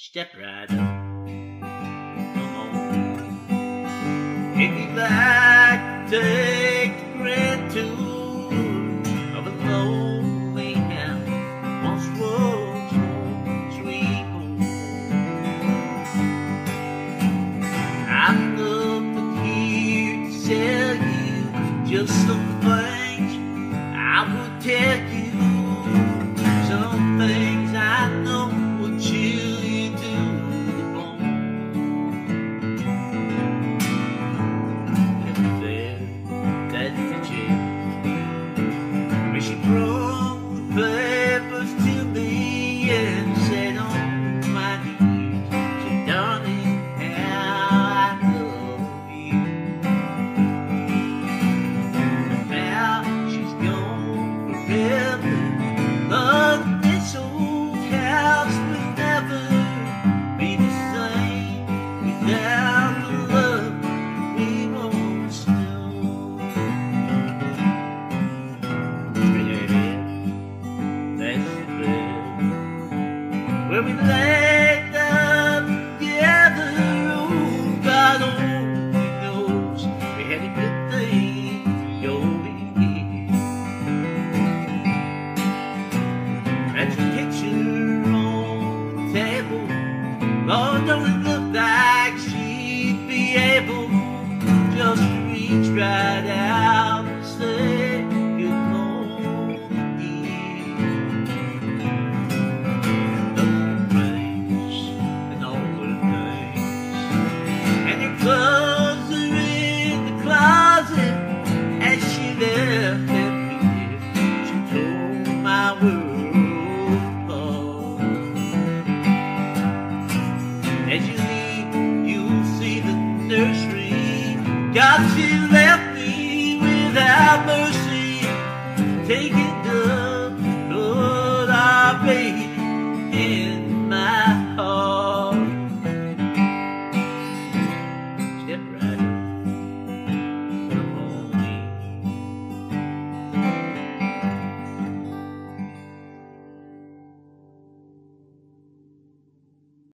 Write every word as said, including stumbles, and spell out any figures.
Step right up. Come on. If you'd like to take the grand tour of a lonely house, once was home, sweet home. I'd love to hear you tell you just some things I would tell you. Some things I know will chill you to the bone. And there, that's the chick. When she brought the papers to me and said on my knees, she said, darling, how I love you. And now she's gone forever. Love, this old house will never be the same without the love we once knew. Yeah, that's the bed where we laid up together. Oh, God only knows we had a good thing going. That's a picture on the table. Lord, don't it look like she'd be able just to reach right out and say good morning. Nothing rings and all the things, and your clothes are in the closet as she left them here. She told my world. As you leave, you'll see the nursery. God's